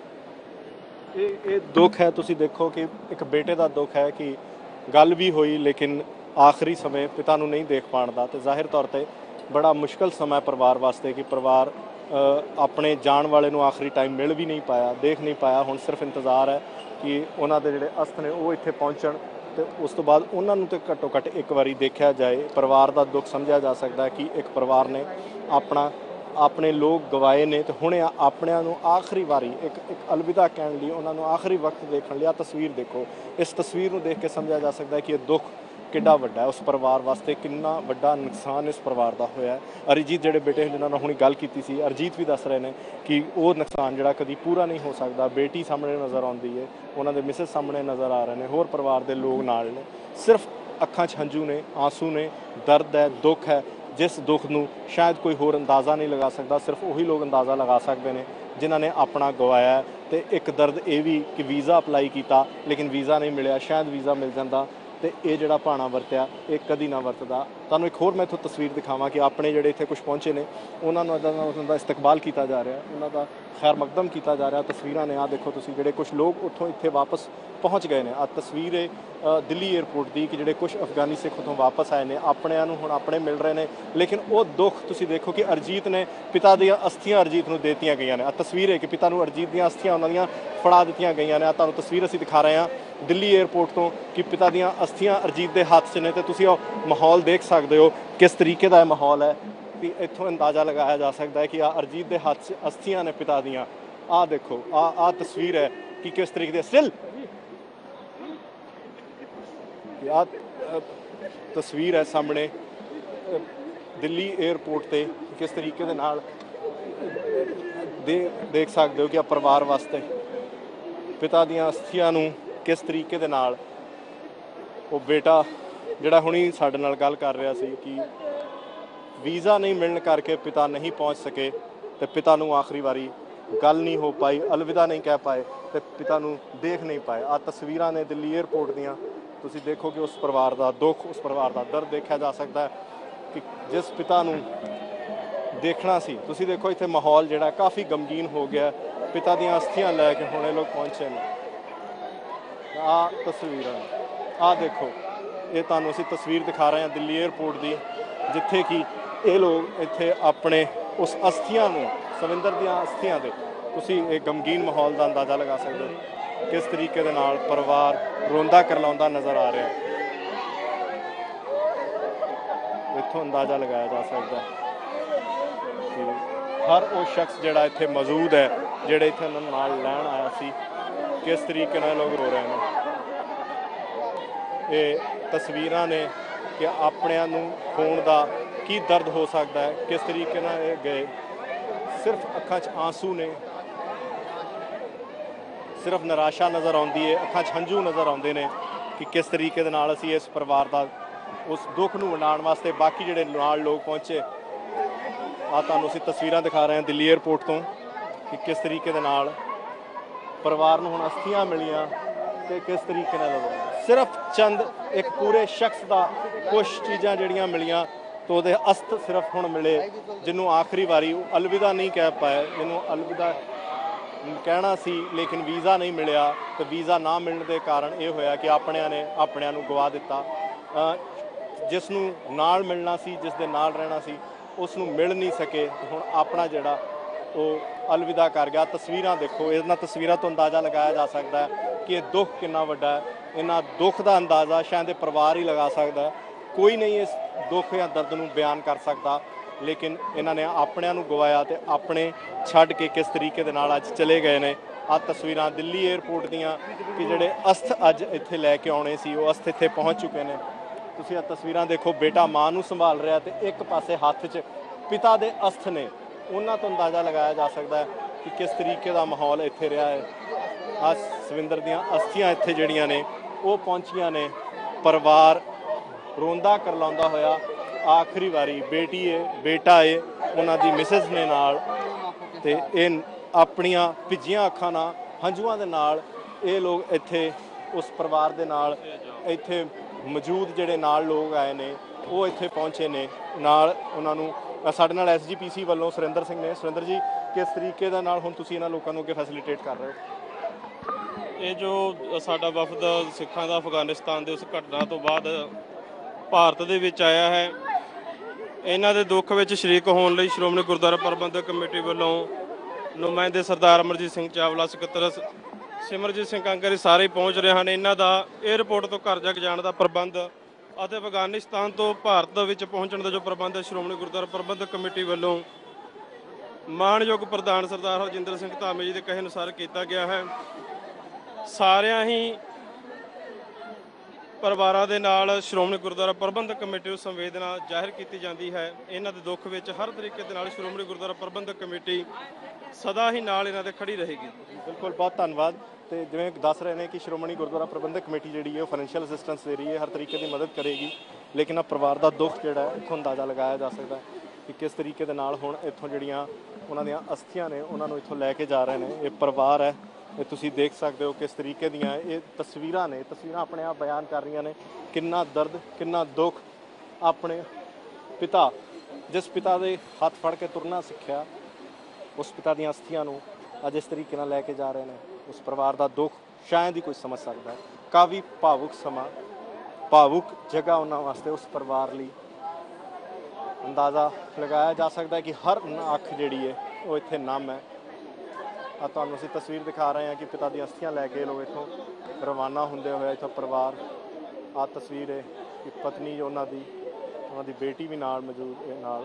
ਇਹ ਇਹ ਦੁੱਖ ਹੈ। ਤੁਸੀਂ ਦੇਖੋ ਕਿ ਇੱਕ ਬੇਟੇ ਦਾ ਦੁੱਖ ਹੈ ਕਿ ਗੱਲ ਵੀ ਹੋਈ ਲੇਕਿਨ ਆਖਰੀ ਸਮੇਂ ਪਿਤਾ ਨੂੰ ਨਹੀਂ ਦੇਖ ਪਾਉਣ ਦਾ। ਤੇ ਜ਼ਾਹਿਰ ਤੌਰ ਤੇ ਬੜਾ ਮੁਸ਼ਕਲ ਸਮਾਂ ਪਰਿਵਾਰ ਵਾਸਤੇ ਕਿ ਪਰਿਵਾਰ ਆਪਣੇ ਜਾਣ ਵਾਲੇ ਨੂੰ ਆਖਰੀ ਟਾਈਮ ਮਿਲ ਵੀ ਨਹੀਂ ਪਾਇਆ, ਦੇਖ ਨਹੀਂ ਪਾਇਆ। ਹੁਣ ਸਿਰਫ ਇੰਤਜ਼ਾਰ ਹੈ ਕਿ ਉਹਨਾਂ ਦੇ ਜਿਹੜੇ ਅਸਥ ਨੇ ਉਹ ਇੱਥੇ ਪਹੁੰਚਣ ਤੇ ਉਸ ਤੋਂ ਬਾਅਦ ਉਹਨਾਂ ਨੂੰ ਤੇ ਘੱਟੋ ਘੱਟ ਇੱਕ ਵਾਰੀ ਦੇਖਿਆ ਜਾਏ। ਪਰਿਵਾਰ ਦਾ ਦੁੱਖ ਸਮਝਿਆ ਜਾ ਸਕਦਾ ਹੈ ਕਿ ਇੱਕ ਪਰਿਵਾਰ ਨੇ ਆਪਣਾ ਆਪਣੇ ਲੋਕ ਗਵਾਏ ਨੇ ਤੇ ਹੁਣ ਆਪਣਿਆਂ ਨੂੰ ਆਖਰੀ ਵਾਰੀ ਇੱਕ ਇੱਕ ਅਲਵਿਦਾ ਕਹਿਣ ਲਈ, ਉਹਨਾਂ ਨੂੰ ਆਖਰੀ ਵਕਤ ਦੇਖਣ ਲਈ। ਆ ਤਸਵੀਰ ਦੇਖੋ, ਇਸ ਤਸਵੀਰ ਨੂੰ ਦੇਖ ਕੇ ਸਮਝਿਆ ਜਾ ਸਕਦਾ ਹੈ ਕਿ ਇਹ ਦੁੱਖ ਕਿੱਡਾ ਵੱਡਾ ਹੈ ਉਸ ਪਰਿਵਾਰ ਵਾਸਤੇ, ਕਿੰਨਾ ਵੱਡਾ ਨੁਕਸਾਨ ਇਸ ਪਰਿਵਾਰ ਦਾ ਹੋਇਆ ਹੈ। ਅਰਿਜੀਤ ਜਿਹੜੇ ਬੇਟੇ ਜਿਨ੍ਹਾਂ ਨਾਲ ਹੁਣੀ ਗੱਲ ਕੀਤੀ ਸੀ, ਅਰਿਜੀਤ ਵੀ ਦੱਸ ਰਹੇ ਨੇ ਕਿ ਉਹ ਨੁਕਸਾਨ ਜਿਹੜਾ ਕਦੀ ਪੂਰਾ ਨਹੀਂ ਹੋ ਸਕਦਾ। ਬੇਟੀ ਸਾਹਮਣੇ ਨਜ਼ਰ ਆਉਂਦੀ ਹੈ, ਉਹਨਾਂ ਦੇ ਮਿਸਿਸ ਸਾਹਮਣੇ ਨਜ਼ਰ ਆ ਰਹੇ ਨੇ, ਹੋਰ ਪਰਿਵਾਰ ਦੇ ਲੋਕ ਨਾਲ ਨੇ। ਸਿਰਫ ਅੱਖਾਂ 'ਚ ਹੰਝੂ ਨੇ, ਆਂਸੂ ਨੇ, ਦਰਦ ਹੈ, ਦੁੱਖ ਹੈ, ਜਿਸ ਦੁੱਖ ਨੂੰ ਸ਼ਾਇਦ ਕੋਈ ਹੋਰ ਅੰਦਾਜ਼ਾ ਨਹੀਂ ਲਗਾ ਸਕਦਾ। ਸਿਰਫ ਉਹੀ ਲੋਕ ਅੰਦਾਜ਼ਾ ਲਗਾ ਸਕਦੇ ਨੇ ਜਿਨ੍ਹਾਂ ਨੇ ਆਪਣਾ ਗਵਾਇਆ। ਤੇ ਇੱਕ ਦਰਦ ਇਹ ਵੀ ਕਿ ਵੀਜ਼ਾ ਅਪਲਾਈ ਕੀਤਾ ਲੇਕਿਨ ਵੀਜ਼ਾ ਨਹੀਂ ਮਿਲਿਆ। ਸ਼ਾਇਦ ਵੀਜ਼ਾ ਮਿਲ ਜਾਂਦਾ ਤੇ ਇਹ ਜਿਹੜਾ ਭਾਣਾ ਵਰਤਿਆ ਇਹ ਕਦੀ ਨਾ ਵਰਤਦਾ। ਤੁਹਾਨੂੰ ਇੱਕ ਹੋਰ ਮੈਂ ਇੱਥੋਂ ਤਸਵੀਰ ਦਿਖਾਵਾਂ ਕਿ ਆਪਣੇ ਜਿਹੜੇ ਇੱਥੇ ਕੁਝ ਪਹੁੰਚੇ ਨੇ ਉਹਨਾਂ ਨੂੰ ਇੱਦਾਂ ਉਹਨਾਂ ਦਾ ਇਸਤਕਬਾਲ ਕੀਤਾ ਜਾ ਰਿਹਾ, ਉਹਨਾਂ ਦਾ ਖੈਰ ਮਕਦਮ ਕੀਤਾ ਜਾ ਰਿਹਾ। ਤਸਵੀਰਾਂ ਨੇ, ਆਹ ਦੇਖੋ ਤੁਸੀਂ, ਜਿਹੜੇ ਕੁਝ ਲੋਕ ਉੱਥੋਂ ਇੱਥੇ ਵਾਪਸ ਪਹੁੰਚ ਗਏ ਨੇ। ਆਹ ਤਸਵੀਰ ਹੈ ਦਿੱਲੀ ਏਅਰਪੋਰਟ ਦੀ ਕਿ ਜਿਹੜੇ ਕੁਝ ਅਫਗਾਨੀ ਸਿੱਖ ਉੱਥੋਂ ਵਾਪਸ ਆਏ ਨੇ, ਆਪਣਿਆਂ ਨੂੰ ਹੁਣ ਆਪਣੇ ਮਿਲ ਰਹੇ ਨੇ। ਲੇਕਿਨ ਉਹ ਦੁੱਖ ਤੁਸੀਂ ਦੇਖੋ ਕਿ ਅਰਜੀਤ ਨੇ ਪਿਤਾ ਦੀਆਂ ਅਸਥੀਆਂ ਅਰਜੀਤ ਨੂੰ ਦੇ ਦਿੱਤੀਆਂ ਗਈਆਂ ਨੇ। ਆਹ ਤਸਵੀਰ ਹੈ ਕਿ ਪਿਤਾ ਨੂੰ ਅਰਜੀਤ ਦੀਆਂ ਅਸਥੀਆਂ ਉਹਨਾਂ ਦੀਆਂ ਫੜਾ ਦਿੱਤੀਆਂ ਗਈਆਂ ਨੇ। ਆਹ ਤੁਹਾਨੂੰ ਤਸਵੀਰ ਅਸੀਂ ਦਿਖਾ ਰਹੇ ਹਾਂ ਦਿੱਲੀ ਏਅਰਪੋਰਟ ਤੋਂ ਕਿ ਪਿਤਾ ਦੀਆਂ ਅਸਥੀਆਂ ਅਰਜੀਤ ਦੇ ਹੱਥ 'ਚ ਨੇ। ਤੇ ਤੁਸੀਂ ਉਹ ਮਾਹੌਲ ਦੇਖ ਸਕਦੇ ਹੋ ਕਿਸ ਤਰੀਕੇ ਦਾ ਇਹ ਮਾਹੌਲ ਹੈ ਕਿ ਇੱਥੋਂ ਅੰਦਾਜ਼ਾ ਲਗਾਇਆ ਜਾ ਸਕਦਾ ਹੈ ਕਿ ਆਹ ਅਰਜੀਤ ਦੇ ਹੱਥ 'ਚ ਅਸਥੀਆਂ ਨੇ ਪਿਤਾ ਦੀਆਂ। ਆਹ ਦੇਖੋ, ਆਹ ਆਹ ਤਸਵੀਰ ਹੈ ਕਿ ਕਿਸ ਤਰੀਕੇ ਦੇ ਸਟਿਲ ਆਹ ਤਸਵੀਰ ਹੈ ਸਾਹਮਣੇ ਦਿੱਲੀ ਏਅਰਪੋਰਟ ਤੇ ਕਿਸ ਤਰੀਕੇ ਦੇ ਨਾਲ ਦੇ ਦੇਖ ਸਕਦੇ ਹੋ ਕਿ ਆ ਪਰਿਵਾਰ ਵਾਸਤੇ ਪਿਤਾ ਦੀਆਂ ਅਸਥੀਆਂ ਨੂੰ ਕਿਸ ਤਰੀਕੇ ਦੇ ਨਾਲ ਉਹ ਬੇਟਾ ਜਿਹੜਾ ਹੁਣੀ ਸਾਡੇ ਨਾਲ ਗੱਲ ਕਰ ਰਿਹਾ ਸੀ ਕਿ ਵੀਜ਼ਾ ਨਹੀਂ ਮਿਲਣ ਕਰਕੇ ਪਿਤਾ ਨਹੀਂ ਪਹੁੰਚ ਸਕੇ ਤੇ ਪਿਤਾ ਨੂੰ ਆਖਰੀ ਵਾਰੀ ਗੱਲ ਨਹੀਂ ਹੋ ਪਾਈ, ਅਲਵਿਦਾ ਨਹੀਂ ਕਹਿ ਪਾਏ ਤੇ ਪਿਤਾ ਨੂੰ ਦੇਖ ਨਹੀਂ ਪਾਏ। ਆ ਤਸਵੀਰਾਂ ਨੇ ਦਿੱਲੀ ਏਅਰਪੋਰਟ ਦੀਆਂ। ਤੁਸੀਂ ਦੇਖੋ ਕਿ ਉਸ ਪਰਿਵਾਰ ਦਾ ਦੁੱਖ, ਉਸ ਪਰਿਵਾਰ ਦਾ ਦਰਦ ਦੇਖਿਆ ਜਾ ਸਕਦਾ ਹੈ ਕਿ ਜਿਸ ਪਿਤਾ ਨੂੰ ਦੇਖਣਾ ਸੀ। ਤੁਸੀਂ ਦੇਖੋ ਇੱਥੇ ਮਾਹੌਲ ਜਿਹੜਾ ਕਾਫੀ ਗਮਗੀਨ ਹੋ ਗਿਆ। ਪਿਤਾ ਦੀਆਂ ਅਸਥੀਆਂ ਲੈ ਕੇ ਹੁਣ ਇਹ ਲੋਕ ਪਹੁੰਚੇ ਨੇ। ਆ ਤਸਵੀਰਾਂ, ਆ ਦੇਖੋ, ਇਹ ਤੁਹਾਨੂੰ ਅਸੀਂ ਤਸਵੀਰ ਦਿਖਾ ਰਹੇ ਹਾਂ ਦਿੱਲੀ ਏਅਰਪੋਰਟ ਦੀ, ਜਿੱਥੇ ਕਿ ਇਹ ਲੋਕ ਇੱਥੇ ਆਪਣੇ ਉਸ ਅਸਥੀਆਂ ਨੂੰ, ਸਵਿੰਦਰ ਦੀਆਂ ਅਸਥੀਆਂ ਦੇ, ਤੁਸੀਂ ਇਹ ਗਮਗੀਨ ਮਾਹੌਲ ਦਾ ਅੰਦਾਜ਼ਾ ਲਗਾ ਸਕਦੇ ਹੋ ਕਿਸ ਤਰੀਕੇ ਦੇ ਨਾਲ ਪਰਿਵਾਰ ਰੋਂਦਾ ਕਰਲਾਉਂਦਾ ਨਜ਼ਰ ਆ ਰਿਹਾ। ਇੱਥੋਂ ਅੰਦਾਜ਼ਾ ਲਗਾਇਆ ਜਾ ਸਕਦਾ ਕਿ ਹਰ ਉਹ ਸ਼ਖਸ ਜਿਹੜਾ ਇੱਥੇ ਮੌਜੂਦ ਹੈ, ਜਿਹੜੇ ਇੱਥੇ ਉਹਨਾਂ ਨਾਲ ਲੈਣ ਆਇਆ ਸੀ, ਕਿਸ ਤਰੀਕੇ ਨਾਲ ਲੋਕ ਰੋ ਰਹੇ ਨੇ। ਇਹ ਤਸਵੀਰਾਂ ਨੇ ਕਿ ਆਪਣਿਆਂ ਨੂੰ ਖੋਣ ਦਾ ਕੀ ਦਰਦ ਹੋ ਸਕਦਾ ਹੈ, ਕਿਸ ਤਰੀਕੇ ਨਾਲ ਇਹ ਗਏ। ਸਿਰਫ ਅੱਖਾਂ 'ਚ ਆਂਸੂ ਨੇ, ਸਿਰਫ ਨਿਰਾਸ਼ਾ ਨਜ਼ਰ ਆਉਂਦੀ ਹੈ, ਅੱਖਾਂ 'ਚ ਹੰਝੂ ਨਜ਼ਰ ਆਉਂਦੇ ਨੇ ਕਿ ਕਿਸ ਤਰੀਕੇ ਦੇ ਨਾਲ ਅਸੀਂ ਇਸ ਪਰਿਵਾਰ ਦਾ ਉਸ ਦੁੱਖ ਨੂੰ ਵੰਡਾਉਣ ਵਾਸਤੇ ਬਾਕੀ ਜਿਹੜੇ ਨਾਲ ਲੋਕ ਪਹੁੰਚੇ। ਆ ਤੁਹਾਨੂੰ ਅਸੀਂ ਤਸਵੀਰਾਂ ਦਿਖਾ ਰਹੇ ਹਾਂ ਦਿੱਲੀ ਏਅਰਪੋਰਟ ਤੋਂ ਕਿ ਕਿਸ ਤਰੀਕੇ ਦੇ ਨਾਲ ਪਰਿਵਾਰ ਨੂੰ ਹੁਣ ਅਸਥੀਆਂ ਮਿਲੀਆਂ ਤੇ ਕਿਸ ਤਰੀਕੇ ਨਾਲ ਸਿਰਫ ਚੰਦ ਇੱਕ ਪੂਰੇ ਸ਼ਖਸ ਦਾ ਕੁਝ ਚੀਜ਼ਾਂ ਜਿਹੜੀਆਂ ਮਿਲੀਆਂ ਤਾਂ ਉਹਦੇ ਅਸਥ ਸਿਰਫ ਹੁਣ ਮਿਲੇ, ਜਿਹਨੂੰ ਆਖਰੀ ਵਾਰੀ ਉਹ ਅਲਵਿਦਾ ਨਹੀਂ ਕਹਿ ਪਾਏ, ਜਿਹਨੂੰ ਅਲਵਿਦਾ ਕਹਿਣਾ ਸੀ ਲੇਕਿਨ ਵੀਜ਼ਾ ਨਹੀਂ ਮਿਲਿਆ। ਤੇ ਵੀਜ਼ਾ ਨਾ ਮਿਲਣ ਦੇ ਕਾਰਨ ਇਹ ਹੋਇਆ ਕਿ ਆਪਣਿਆਂ ਨੇ ਆਪਣਿਆਂ ਨੂੰ ਗਵਾ ਦਿੱਤਾ। ਜਿਸ ਨੂੰ ਨਾਲ ਮਿਲਣਾ ਸੀ, ਜਿਸ ਦੇ ਨਾਲ ਰਹਿਣਾ ਸੀ, ਉਸ ਨੂੰ ਮਿਲ ਨਹੀਂ ਸਕੇ। ਹੁਣ ਆਪਣਾ ਜਿਹੜਾ ਉਹ ਅਲਵਿਦਾ ਕਰ ਗਿਆ। ਤਸਵੀਰਾਂ ਦੇਖੋ, ਇਹਨਾਂ ਤਸਵੀਰਾਂ ਤੋਂ ਅੰਦਾਜ਼ਾ ਲਗਾਇਆ ਜਾ ਸਕਦਾ ਹੈ ਕਿ ਇਹ ਦੁੱਖ ਕਿੰਨਾ ਵੱਡਾ ਹੈ। ਇਹਨਾਂ ਦੁੱਖ ਦਾ ਅੰਦਾਜ਼ਾ ਸ਼ਾਇਦ ਇਹ ਪਰਿਵਾਰ ਹੀ ਲਗਾ ਸਕਦਾ ਹੈ। ਕੋਈ ਨਹੀਂ ਇਸ ਦੁੱਖ ਜਾਂ ਦਰਦ ਨੂੰ ਬਿਆਨ ਕਰ ਸਕਦਾ, ਲੇਕਿਨ ਇਹਨਾਂ ਨੇ ਆਪਣਿਆਂ ਨੂੰ ਗਵਾਇਆ ਤੇ ਆਪਣੇ ਛੱਡ ਕੇ ਕਿਸ ਤਰੀਕੇ ਦੇ ਨਾਲ ਅੱਜ ਚਲੇ ਗਏ ਨੇ। ਆਹ ਤਸਵੀਰਾਂ ਦਿੱਲੀ ਏਅਰਪੋਰਟ ਦੀਆਂ ਕਿ ਜਿਹੜੇ ਅਸਥ ਅੱਜ ਇੱਥੇ ਲੈ ਕੇ ਆਉਣੇ ਸੀ ਉਹ ਅਸਥ ਇੱਥੇ ਪਹੁੰਚ ਚੁੱਕੇ ਨੇ। ਤੁਸੀਂ ਆਹ ਤਸਵੀਰਾਂ ਦੇਖੋ, ਬੇਟਾ ਮਾਂ ਨੂੰ ਸੰਭਾਲ ਰਿਹਾ ਤੇ ਇੱਕ ਪਾਸੇ ਹੱਥ 'ਚ ਪਿਤਾ ਦੇ ਅਸਥ ਨੇ। ਉਹਨਾਂ ਤੋਂ ਅੰਦਾਜ਼ਾ ਲਗਾਇਆ ਜਾ ਸਕਦਾ ਹੈ ਕਿ ਕਿਸ ਤਰੀਕੇ ਦਾ ਮਾਹੌਲ ਇੱਥੇ ਰਿਹਾ ਹੈ। ਆਹ ਸਵਿੰਦਰ ਦੀਆਂ ਅਸਥੀਆਂ ਇੱਥੇ ਜਿਹੜੀਆਂ ਨੇ ਉਹ ਪਹੁੰਚੀਆਂ ਨੇ। ਪਰਿਵਾਰ ਰੋਂਦਾ ਕਰਲਾਉਂਦਾ ਹੋਇਆ ਆਖਰੀ ਵਾਰੀ ਬੇਟੀ ਏ ਬੇਟਾ ਏ ਉਹਨਾਂ ਦੀ ਮਿਸਿਸ ਨੇ ਨਾਲ, ਤੇ ਇਹ ਆਪਣੀਆਂ ਭਿੱਜੀਆਂ ਅੱਖਾਂ ਨਾਲ ਹੰਝੂਆਂ ਦੇ ਨਾਲ ਇਹ ਲੋਕ ਇੱਥੇ ਉਸ ਪਰਿਵਾਰ ਦੇ ਨਾਲ ਇੱਥੇ ਮੌਜੂਦ ਜਿਹੜੇ ਨਾਲ ਲੋਕ ਆਏ ਨੇ ਉਹ ਇੱਥੇ ਪਹੁੰਚੇ ਨੇ। ਨਾਲ ਉਹਨਾਂ ਨੂੰ ਸਾਡੇ ਨਾਲ ਐਸ ਜੀ ਪੀ ਸੀ ਵੱਲੋਂ ਸੁਰਿੰਦਰ ਸਿੰਘ ਨੇ। ਸੁਰਿੰਦਰ ਜੀ, ਕਿਸ ਤਰੀਕੇ ਦੇ ਨਾਲ ਹੁਣ ਤੁਸੀਂ ਇਹਨਾਂ ਲੋਕਾਂ ਨੂੰ ਅੱਗੇ ਫੈਸਿਲੀਟੇਟ ਕਰ ਰਹੇ ਹੋ? ਇਹ ਜੋ ਸਾਡਾ ਵਫਦ ਸਿੱਖਾਂ ਦਾ ਅਫਗਾਨਿਸਤਾਨ ਦੇ ਉਸ ਘਟਨਾ ਤੋਂ ਬਾਅਦ ਭਾਰਤ ਦੇ ਵਿੱਚ ਆਇਆ ਹੈ, ਇਹਨਾਂ ਦੇ ਦੁੱਖ ਵਿੱਚ ਸ਼ਰੀਕ ਹੋਣ ਲਈ ਸ਼੍ਰੋਮਣੀ ਗੁਰਦੁਆਰਾ ਪ੍ਰਬੰਧਕ ਕਮੇਟੀ ਵੱਲੋਂ ਨੁਮਾਇੰਦੇ ਸਰਦਾਰ ਅਮਰਜੀਤ ਸਿੰਘ ਚਾਵਲਾ, ਸਕੱਤਰ ਸਿਮਰਜੀਤ ਸਿੰਘ ਕਾਂਗਰੀ ਸਾਰੇ ਪਹੁੰਚ ਰਹੇ ਹਨ। ਇਹਨਾਂ ਦਾ ਏਅਰਪੋਰਟ ਤੋਂ ਘਰ ਜਾ ਕੇ ਜਾਣ ਦਾ ਪ੍ਰਬੰਧ ਅਤੇ ਅਫਗਾਨਿਸਤਾਨ ਤੋਂ ਭਾਰਤ ਵਿੱਚ ਪਹੁੰਚਣ ਦਾ ਜੋ ਪ੍ਰਬੰਧ ਹੈ ਸ਼੍ਰੋਮਣੀ ਗੁਰਦੁਆਰਾ ਪ੍ਰਬੰਧਕ ਕਮੇਟੀ ਵੱਲੋਂ ਮਾਣਯੋਗ ਪ੍ਰਧਾਨ ਸਰਦਾਰ ਹਰਜਿੰਦਰ ਸਿੰਘ ਧਾਮੀ ਜੀ ਦੇ ਕਹੇ ਅਨੁਸਾਰ ਕੀਤਾ ਗਿਆ ਹੈ। ਸਾਰਿਆਂ ਹੀ ਪਰਿਵਾਰਾਂ ਦੇ ਨਾਲ ਸ਼੍ਰੋਮਣੀ ਗੁਰਦੁਆਰਾ ਪ੍ਰਬੰਧਕ ਕਮੇਟੀ ਨੂੰ ਸੰਵੇਦਨਾ ਜ਼ਾਹਿਰ ਕੀਤੀ ਜਾਂਦੀ ਹੈ। ਇਹਨਾਂ ਦੇ ਦੁੱਖ ਵਿੱਚ ਹਰ ਤਰੀਕੇ ਦੇ ਨਾਲ ਸ਼੍ਰੋਮਣੀ ਗੁਰਦੁਆਰਾ ਪ੍ਰਬੰਧਕ ਕਮੇਟੀ ਸਦਾ ਹੀ ਨਾਲ ਇਹਨਾਂ ਦੇ ਖੜੀ ਰਹੇਗੀ। ਬਿਲਕੁਲ, ਬਹੁਤ ਧੰਨਵਾਦ। ਤੇ ਜਿਵੇਂ ਦੱਸ ਰਹੇ ਨੇ ਕਿ ਸ਼੍ਰੋਮਣੀ ਗੁਰਦੁਆਰਾ ਪ੍ਰਬੰਧਕ ਕਮੇਟੀ ਜਿਹੜੀ ਹੈ ਉਹ ਫਾਈਨੈਂਸ਼ੀਅਲ ਅਸਿਸਟੈਂਸ ਦੇ ਰਹੀ ਹੈ, ਹਰ ਤਰੀਕੇ ਦੀ ਮਦਦ ਕਰੇਗੀ। ਲੇਕਿਨ ਆ ਪਰਿਵਾਰ ਦਾ ਦੁੱਖ ਜਿਹੜਾ ਹੈ ਇੱਥੋਂ ਅੰਦਾਜ਼ਾ ਲਗਾਇਆ ਜਾ ਸਕਦਾ ਕਿ ਕਿਸ ਤਰੀਕੇ ਦੇ ਨਾਲ ਹੁਣ ਇੱਥੋਂ ਜਿਹੜੀਆਂ ਉਹਨਾਂ ਦੀਆਂ ਅਸਥੀਆਂ ਨੇ ਉਹਨਾਂ ਨੂੰ ਇੱਥੋਂ ਲੈ ਕੇ ਜਾ ਰਹੇ ਨੇ। ਇਹ ਪਰਿਵਾਰ ਹੈ, ਇਹ ਤੁਸੀਂ ਦੇਖ ਸਕਦੇ ਹੋ ਕਿਸ ਤਰੀਕੇ ਦੀਆਂ ਇਹ ਤਸਵੀਰਾਂ ਨੇ। ਤਸਵੀਰਾਂ ਆਪਣੇ ਆਪ ਬਿਆਨ ਕਰ ਰਹੀਆਂ ਨੇ ਕਿੰਨਾ ਦਰਦ, ਕਿੰਨਾ ਦੁੱਖ। ਆਪਣੇ ਪਿਤਾ, ਜਿਸ ਪਿਤਾ ਦੇ ਹੱਥ ਫੜ ਕੇ ਤੁਰਨਾ ਸਿੱਖਿਆ, ਉਸ ਪਿਤਾ ਦੀਆਂ ਅਸਥੀਆਂ ਨੂੰ ਅੱਜ ਇਸ ਤਰੀਕੇ ਨਾਲ ਲੈ ਕੇ ਜਾ ਰਹੇ ਨੇ। ਉਸ ਪਰਿਵਾਰ ਦਾ ਦੁੱਖ ਸ਼ਾਇਦ ਹੀ ਕੋਈ ਸਮਝ ਸਕਦਾ ਹੈ। ਕਾਫੀ ਭਾਵੁਕ ਸਮਾਂ, ਭਾਵੁਕ ਜਗ੍ਹਾ ਉਹਨਾਂ ਵਾਸਤੇ, ਉਸ ਪਰਿਵਾਰ ਲਈ। ਅੰਦਾਜ਼ਾ ਲਗਾਇਆ ਜਾ ਸਕਦਾ ਹੈ ਕਿ ਹਰ ਅੱਖ ਜਿਹੜੀ ਹੈ ਉਹ ਇੱਥੇ ਨਮ ਹੈ। ਆ ਤੁਹਾਨੂੰ ਅਸੀਂ ਤਸਵੀਰ ਦਿਖਾ ਰਹੇ ਹਾਂ ਕਿ ਪਿਤਾ ਦੀਆਂ ਅਸਥੀਆਂ ਲੈ ਕੇ ਲੋਕ ਇੱਥੋਂ ਰਵਾਨਾ ਹੁੰਦੇ ਹੋਏ ਇੱਥੋਂ ਪਰਿਵਾਰ। ਆ ਤਸਵੀਰ ਹੈ ਕਿ ਪਤਨੀ ਉਹਨਾਂ ਦੀ, ਉਹਨਾਂ ਦੀ ਬੇਟੀ ਵੀ ਨਾਲ ਮੌਜੂਦ ਹੈ ਨਾਲ।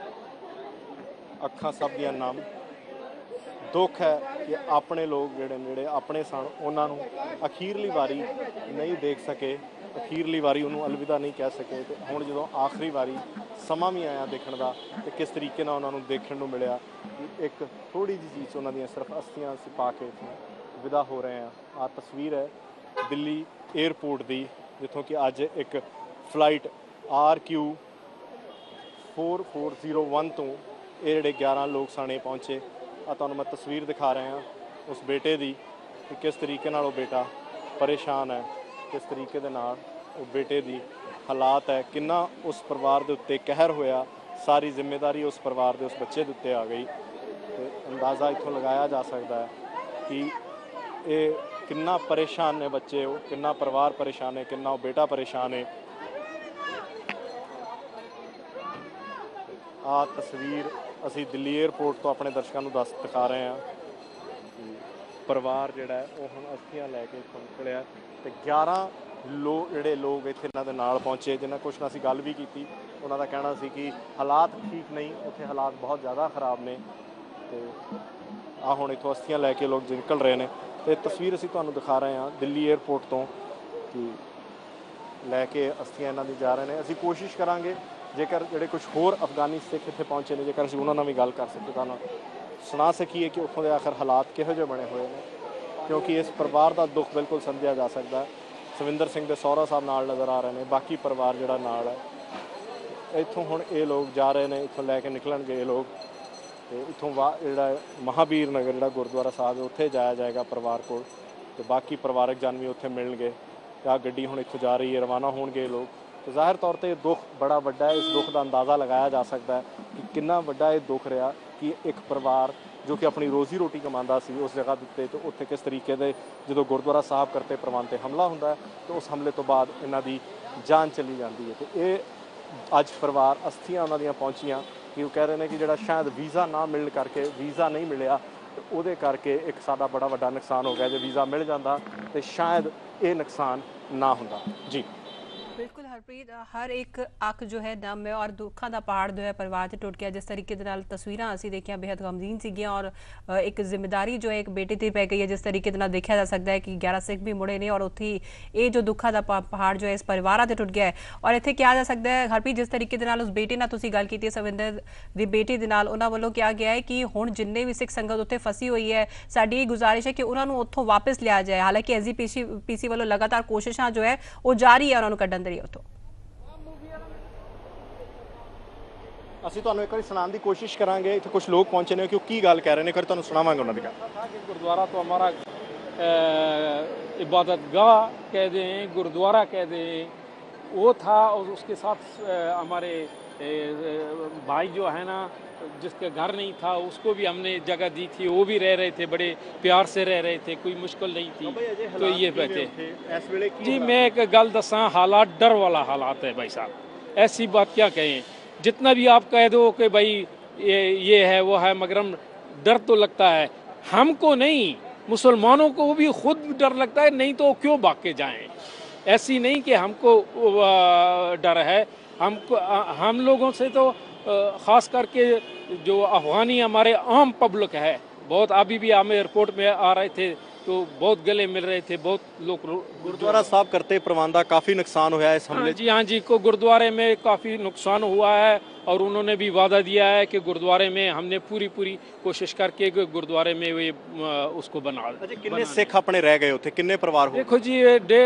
ਅੱਖਾਂ ਸਭ ਦੀਆਂ ਨਮ। ਦੁੱਖ ਹੈ ਕਿ ਆਪਣੇ ਲੋਕ ਜਿਹੜੇ ਨੇੜੇ ਆਪਣੇ ਸਨ ਉਹਨਾਂ ਨੂੰ ਅਖੀਰਲੀ ਵਾਰੀ ਨਹੀਂ ਦੇਖ ਸਕੇ, ਅਖੀਰਲੀ ਵਾਰੀ ਉਹਨੂੰ ਅਲਵਿਦਾ ਨਹੀਂ ਕਹਿ ਸਕੇ। ਤੇ ਹੁਣ ਜਦੋਂ ਆਖਰੀ ਵਾਰੀ ਸਮਾਂ ਵੀ ਆਇਆ ਦੇਖਣ ਦਾ ਤੇ ਕਿਸ ਤਰੀਕੇ ਨਾਲ ਉਹਨਾਂ ਨੂੰ ਦੇਖਣ ਨੂੰ ਮਿਲਿਆ ਕਿ ਇੱਕ ਥੋੜ੍ਹੀ ਜਿਹੀ ਚੀਜ਼ ਉਹਨਾਂ ਦੀਆਂ ਸਿਰਫ ਅਸਥੀਆਂ ਅਸੀਂ ਪਾ ਕੇ ਵਿਦਾ ਹੋ ਰਹੇ ਹਾਂ। ਆਹ ਤਸਵੀਰ ਹੈ ਦਿੱਲੀ ਏਅਰਪੋਰਟ ਦੀ, ਜਿੱਥੋਂ ਕਿ ਅੱਜ ਇੱਕ flight R Q four four zero one ਤੋਂ ਇਹ ਜਿਹੜੇ ਗਿਆਰਾਂ ਲੋਕ ਸਾਣੇ ਪਹੁੰਚੇ। ਆ ਤੁਹਾਨੂੰ ਮੈਂ ਤਸਵੀਰ ਦਿਖਾ ਰਿਹਾ ਉਸ ਬੇਟੇ ਦੀ ਕਿ ਕਿਸ ਤਰੀਕੇ ਨਾਲ ਉਹ ਬੇਟਾ ਪਰੇਸ਼ਾਨ ਹੈ, ਕਿਸ ਤਰੀਕੇ ਦੇ ਨਾਲ ਉਹ ਬੇਟੇ ਦੀ ਹਾਲਾਤ ਹੈ, ਕਿੰਨਾ ਉਸ ਪਰਿਵਾਰ ਦੇ ਉੱਤੇ ਕਹਿਰ ਹੋਇਆ। ਸਾਰੀ ਜ਼ਿੰਮੇਵਾਰੀ ਉਸ ਪਰਿਵਾਰ ਦੇ ਉਸ ਬੱਚੇ ਦੇ ਉੱਤੇ ਆ ਗਈ। ਤੇ ਅੰਦਾਜ਼ਾ ਇੱਥੋਂ ਲਗਾਇਆ ਜਾ ਸਕਦਾ ਹੈ ਕਿ ਇਹ ਕਿੰਨਾ ਪਰੇਸ਼ਾਨ ਨੇ ਬੱਚੇ, ਉਹ ਕਿੰਨਾ ਪਰਿਵਾਰ ਪਰੇਸ਼ਾਨ ਹੈ, ਕਿੰਨਾ ਉਹ ਬੇਟਾ ਪਰੇਸ਼ਾਨ ਹੈ। ਆ ਤਸਵੀਰ ਅਸੀਂ ਦਿੱਲੀ ਏਅਰਪੋਰਟ ਤੋਂ ਆਪਣੇ ਦਰਸ਼ਕਾਂ ਨੂੰ ਦੱਸ ਦਿਖਾ ਰਹੇ ਹਾਂ ਕਿ ਪਰਿਵਾਰ ਜਿਹੜਾ ਹੈ ਉਹ ਹੁਣ ਅਸਥੀਆਂ ਲੈ ਕੇ ਇੱਥੋਂ ਨਿਕਲਿਆ। ਤੇ ਗਿਆਰਾਂ ਲੋਕ ਜਿਹੜੇ ਲੋਕ ਇੱਥੇ ਇਹਨਾਂ ਦੇ ਨਾਲ ਪਹੁੰਚੇ, ਜਿਨ੍ਹਾਂ ਕੁਛ ਨਾਲ ਅਸੀਂ ਗੱਲ ਵੀ ਕੀਤੀ, ਉਹਨਾਂ ਦਾ ਕਹਿਣਾ ਸੀ ਕਿ ਹਾਲਾਤ ਠੀਕ ਨਹੀਂ, ਉੱਥੇ ਹਾਲਾਤ ਬਹੁਤ ਜ਼ਿਆਦਾ ਖਰਾਬ ਨੇ। ਤੇ ਆ ਹੁਣ ਇੱਥੋਂ ਅਸਥੀਆਂ ਲੈ ਕੇ ਲੋਕ ਨਿਕਲ ਰਹੇ ਨੇ। ਤੇ ਤਸਵੀਰ ਅਸੀਂ ਤੁਹਾਨੂੰ ਦਿਖਾ ਰਹੇ ਹਾਂ ਦਿੱਲੀ ਏਅਰਪੋਰਟ ਤੋਂ ਕਿ ਲੈ ਕੇ ਅਸਥੀਆਂ ਇਹਨਾਂ ਦੀ ਜਾ ਰਹੇ ਨੇ। ਅਸੀਂ ਕੋਸ਼ਿਸ਼ ਕਰਾਂਗੇ ਜੇਕਰ ਜਿਹੜੇ ਕੁਝ ਹੋਰ ਅਫਗਾਨੀ ਸਿੱਖ ਇੱਥੇ ਪਹੁੰਚੇ ਨੇ, ਜੇਕਰ ਅਸੀਂ ਉਹਨਾਂ ਨਾਲ ਵੀ ਗੱਲ ਕਰ ਸਕੀਏ, ਤੁਹਾਨੂੰ ਸੁਣਾ ਸਕੀਏ ਕਿ ਉੱਥੋਂ ਦੇ ਆਖਰ ਹਾਲਾਤ ਕਿਹੋ ਜਿਹੇ ਬਣੇ ਹੋਏ ਨੇ। क्योंकि इस परिवार का दुख बिल्कुल समझा जा सकता है। सविंदर सिंह के सौहरा साहब नाल नज़र आ रहे हैं, बाकी परिवार जिहड़ा नाल है। इत्थों हुण ये लोग जा रहे हैं, इत्थों लैके निकलणगे ये लोग, तो इत्थों वा जिहड़ा महावीर नगर जिहड़ा गुरुद्वारा साहब है उत्थे जाया जाएगा परिवार को, तो बाकी परिवारक जन भी उत्थे मिलणगे। आ गड्डी हुण इत्थों जा रही है, रवाना होणगे लोग। तो ज़ाहिर तौर पर दुख बड़ा वड्डा है। इस दुख का अंदाज़ा लगाया जा सकता है कि कितना वड्डा ये दुख रहा कि एक परिवार जो कि अपनी रोज़ी रोटी कमांदा सी उस जगह उत्ते, तो उत्थे किस तरीके दे जो गुरुद्वारा साहब करते प्रबंध ते हमला हुंदा है, तो उस हमले तो बाद इन्हां दी जान चली जाती है। तो ये अज परिवार अस्थियां उन्हां दियां पहुंचियां कि वो कह रहे हैं कि जिहड़ा शायद वीज़ा ना मिलण करके, वीज़ा नहीं मिलिया तो उहदे करके एक साडा बड़ा वड्डा नुकसान हो गया। जो वीज़ा मिल जाता तो शायद ये नुकसान ना हुंदा। जी बिल्कुल हरप्रीत, हर एक अख जो है नम है और दुखों का पहाड़ जो है परिवार से टुट गया। जिस तरीके के नाल तस्वीरां असीं देखियां बेहद गमगीन सीगियां और एक जिम्मेदारी जो है एक बेटे ते पै गई है। जिस तरीके के नाल देखा जा सकता है कि ग्यारह सिख भी मुड़े ने और उत्थे ये जो दुखों का पहाड़ जो है इस परिवार से टुट गया है। और इत्थे क्या जा सकता है हरप्रीत, जिस तरीके के नाल उस बेटे नाल तुसीं गल कीती सविंदर दे बेटे दे नाल, उन्हां वल्लों कहा गया है कि हुण जिन्ने भी सिख संगत उत्थे फसी हुई है, साडी ये गुजारिश है कि उन्हां नूं उत्थों वापस लिया जाए। हालांकि S G P C P C वल्लों लगातार कोशिशां जो है वो जारी है उन्हां नूं कड्ढण दी उत्थों। ਅਸੀਂ ਤੁਹਾਨੂੰ ਇੱਕ ਵਾਰੀ ਸੁਣਾਉਣ ਦੀ ਕੋਸ਼ਿਸ਼ ਕਰਾਂਗੇ। ਇੱਥੇ ਕੁਝ ਲੋਕ ਪਹੁੰਚੇ ਨੇ ਕਿ ਉਹ ਕੀ ਗੱਲ ਕਹਿ ਰਹੇ ਨੇ, ਫਿਰ ਤੁਹਾਨੂੰ ਸੁਣਾਵਾਂਗੇ ਉਹਨਾਂ ਦੀ ਗੱਲ। गुरुद्वारा तो हमारा इबादत गाह कह दें, गुरुद्वारा कह दें, वो था। और उसके साथ हमारे भाई जो है ना, जिसके घर नहीं था उसको भी हमने जगह दी थी, वो भी रह रहे थे, बड़े प्यार से रह रहे थे, कोई मुश्किल नहीं थी। तो ये बैठे जी, मैं एक गल दसा, हालात डर वाला हालात है भाई साहब। ऐसी बात क्या कहें, जितना भी आप कह दो कि भाई ये ये है वो है, मगर हम डर तो लगता है हमको नहीं, मुसलमानों को भी खुद डर लगता है, नहीं तो क्यों भाग के जाएं। ऐसी नहीं कि हमको डर है, हमको हम लोगों से तो ख़ास करके जो अफ़गानी हमारे आम पब्लिक है बहुत, अभी भी हमें एयरपोर्ट में आ रहे थे तो बहुत गले मिल रहे थे, बहुत लोग। गुरुद्वारा साहब करते प्रबंध का काफ़ी नुकसान हुआ है इस हमले। हाँ जी हाँ जी, को गुरुद्वारे में काफ़ी नुकसान हुआ है और उन्होंने भी वादा दिया है कि गुरुद्वारे में हमने पूरी पूरी कोशिश करके गुरुद्वारे में वे उसको बना। अच्छा, कितने सिख अपने रह गए थे, कितने परिवार हो? देखो जी, डे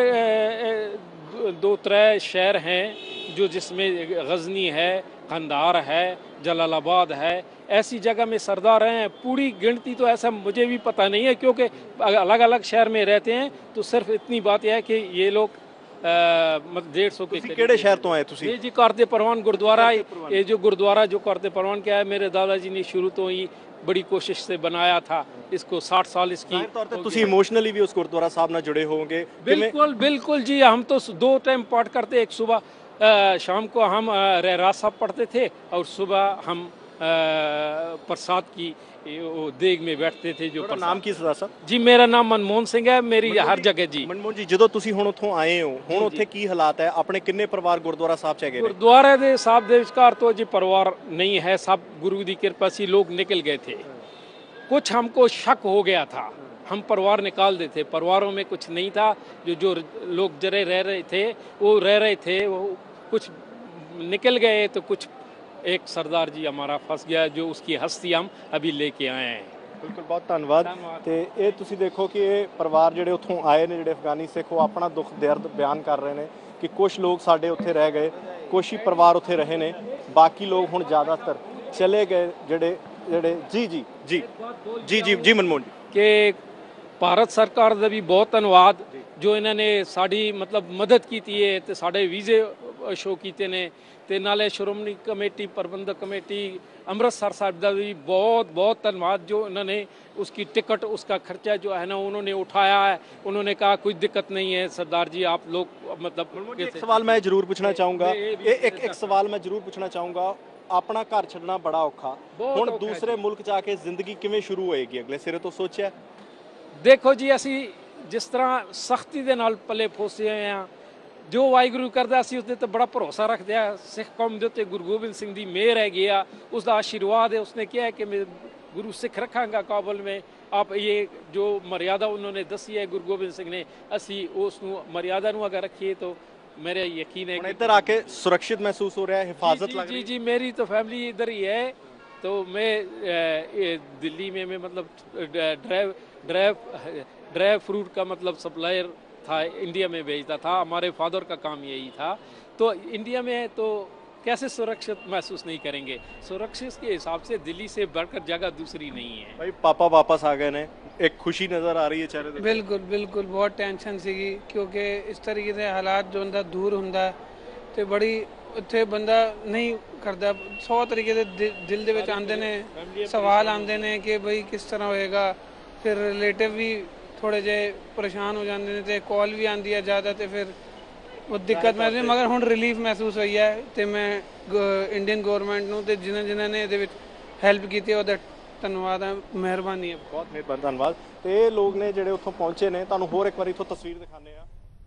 दो त्रै शहर हैं जो, जिसमें गजनी है, कंधार है, जलालाबाद है, ऐसी जगह में सरदार हैं। पूरी गिनती तो ऐसा मुझे भी पता नहीं है क्योंकि अलग अलग शहर में रहते हैं। तो सिर्फ इतनी बात यह है कि ये लोग मतलब डेढ़ सौ के केड़े शहर तो आए तुसी? ये जी करते परवान गुरुद्वारा, ये जो गुरुद्वारा जो करते परवान क्या है, मेरे दादाजी ने शुरू तो ही बड़ी कोशिश से बनाया था इसको। साठ साल इसकी तौर पे तुसी इमोशनली भी उस गुरुद्वारा साहब ना जुड़े होंगे। बिल्कुल बिल्कुल जी, हम तो दो टाइम पाठ करते, एक सुबह आ, शाम को हम रहरास साहब पढ़ते थे और सुबह हम प्रसाद की वो देग में बैठते थे। जो नाम की सदा सर? जी मेरा नाम मनमोहन सिंह है, मेरी हर जगह जी। मनमोहन जी, ਜਦੋਂ ਤੁਸੀਂ ਹੁਣ ਉੱਥੋਂ ਆਏ ਹੋ, ਹੁਣ ਉੱਥੇ ਕੀ ਹਾਲਾਤ ਹੈ? ਆਪਣੇ ਕਿੰਨੇ ਪਰਿਵਾਰ ਗੁਰਦੁਆਰਾ ਸਾਹਿਬ ਚ ਹੈਗੇ ਨੇ? ਗੁਰਦੁਆਰੇ ਦੇ ਸਾਹਿਬ ਦੇ ਵਿਚਕਾਰ तो जी परिवार नहीं है, सब गुरु की कृपा से लोग निकल गए थे। कुछ हमको शक हो गया था, हम परिवार निकाल देते, परिवारों में कुछ नहीं था। जो जो लोग जरे रह रहे थे वो रह रहे थे, वो कुछ निकल गए तो कुछ एक सरदार जी हमारा फंस गया, जो उसकी हस्ती हम अभी लेके आए हैं। बिल्कुल, बहुत धन्यवाद। तो ये तुसी देखो कि ये परिवार ਜਿਹੜੇ ਉੱਥੋਂ ਆਏ ਨੇ, ਜਿਹੜੇ ਅਫਗਾਨੀ ਸਿੱਖ, ਉਹ ਆਪਣਾ ਦੁੱਖ ਦਰਦ ਬਿਆਨ ਕਰ ਰਹੇ ਨੇ ਕਿ ਕੁਝ ਲੋਕ ਸਾਡੇ ਉੱਥੇ ਰਹਿ ਗਏ, ਕੁਝ ਹੀ ਪਰਿਵਾਰ ਉੱਥੇ ਰਹੇ ਨੇ, ਬਾਕੀ ਲੋਕ ਹੁਣ ਜ਼ਿਆਦਾਤਰ ਚਲੇ ਗਏ। ਜਿਹੜੇ ਜਿਹੜੇ ਜੀ ਜੀ ਜੀ ਜੀ ਜੀ ਜੀ ਮਨਮੋਹਨ ਜੀ, ਕਿ ਭਾਰਤ ਸਰਕਾਰ ਦਾ ਵੀ ਬਹੁਤ ਧੰਨਵਾਦ ਜੋ ਇਹਨਾਂ ਨੇ ਸਾਡੀ ਮਤਲਬ ਮਦਦ ਕੀਤੀ ਹੈ ਤੇ ਸਾਡੇ ਵੀਜ਼ੇ ਸ਼ੋ ਕੀਤੇ ਨੇ। ਤੇ ਨਾਲੇ ਸ਼੍ਰੋਮਣੀ ਕਮੇਟੀ ਪ੍ਰਬੰਧਕ ਕਮੇਟੀ ਅੰਮ੍ਰਿਤਸਰ ਸਾਹਿਬ ਦਾ भी बहुत बहुत धन्यवाद जो इन्होंने उसकी टिकट उसका खर्चा जो है ना उन्होंने उठाया है। उन्होंने कहा कोई दिक्कत नहीं है सरदार जी, आप लोग मतलब। एक सवाल मैं जरूर पूछना चाहूँगा, एक एक सवाल मैं जरूर पूछना चाहूँगा, अपना घर छड़ना बड़ा औखा, हुण दूसरे मुल्क जाके जिंदगी किवें शुरू होएगी, अगले सिरे तो सोचा? देखो जी, असी जिस तरह सख्ती दे नाल पले फसे हुए हैं, जो वाहिगुरू करदा असीं उसदे ते बड़ा भरोसा रखते हैं। सिख कौम दे उत्ते गुरु गोबिंद सिंह दी मेहर हैगी आ, उसका आशीर्वाद है। उसने कहा है कि मैं गुरु सिख रखांगा काबल में। आप ये जो मर्यादा उन्होंने दसी है गुरु गोबिंद सिंह ने, असी उस मर्यादा नूं अगर रखिए तो मेरा यकीन है इधर आके सुरक्षित महसूस हो रहा है, हिफाजत लग रही है। जी जी, मेरी तो फैमिली इधर ही है। तो मैं दिल्ली में मैं मतलब ड्राइव ड्राइव ड्राई फ्रूट का मतलब सप्लायर था, इंडिया में भेजता था। हमारे फादर का काम यही था। तो इंडिया में तो कैसे सुरक्षित महसूस नहीं करेंगे? सुरक्षित के हिसाब से दिल्ली से बढ़कर जगह दूसरी नहीं है। भाई पापा वापस आ गए ने, एक खुशी नज़र आ रही है चेहरे ਤੇ। ਬਿਲਕੁਲ ਬਿਲकुल बहुत टेंशन ਸੀਗੀ ਕਿਉਂਕਿ ਇਸ ਤਰੀਕੇ ਦੇ ਹਾਲਾਤ ਜੋ ਹੁੰਦਾ ਦੂਰ ਹੁੰਦਾ ਤੇ ਬੜੀ ਉੱਥੇ ਬੰਦਾ ਨਹੀਂ ਕਰਦਾ। ਸੌ ਤਰੀਕੇ ਦੇ ਦਿ- ਦਿਲ ਦੇ ਵਿੱਚ ਆਉਂਦੇ ਨੇ, ਸਵਾਲ ਆਉਂਦੇ ਨੇ ਕਿ ਬਈ ਕਿਸ ਤਰ੍ਹਾਂ ਹੋਏਗਾ। ਫਿਰ ਰਿਲੇਟਿਵ ਵੀ ਥੋੜੇ ਜਿਹੇ ਪਰੇਸ਼ਾਨ ਹੋ ਜਾਂਦੇ ਨੇ ਤੇ ਕਾਲ ਵੀ ਆਉਂਦੀ ਹੈ ਜ਼ਿਆਦਾ ਤੇ ਫਿਰ ਉਹ ਦਿੱਕਤ ਮਹਿਸੂਸ। ਮਗਰ ਹੁਣ ਰਿਲੀਫ ਮਹਿਸੂਸ ਹੋਈ ਹੈ ਤੇ ਮੈਂ ਇੰਡੀਅਨ ਗਵਰਨਮੈਂਟ ਨੂੰ ਤੇ ਜਿਨ੍ਹਾਂ ਜਿਨ੍ਹਾਂ ਨੇ ਇਹਦੇ ਵਿੱਚ ਹੈਲਪ ਕੀਤੀ ਹੈ ਉਹਦਾ ਧੰਨਵਾਦ ਹੈ, ਮਿਹਰਬਾਨੀ ਹੈ। ਬਹੁਤ ਮਿਹਰਬਾਨ, ਧੰਨਵਾਦ। ਤੇ ਇਹ ਲੋਕ ਨੇ ਜਿਹੜੇ ਉੱਥੋਂ ਪਹੁੰਚੇ ਨੇ, ਤੁਹਾਨੂੰ ਹੋਰ ਇੱਕ ਵਾਰੀ ਇੱਥੋਂ ਤਸਵੀਰ ਦਿਖਾਉਂਦੇ ਆ।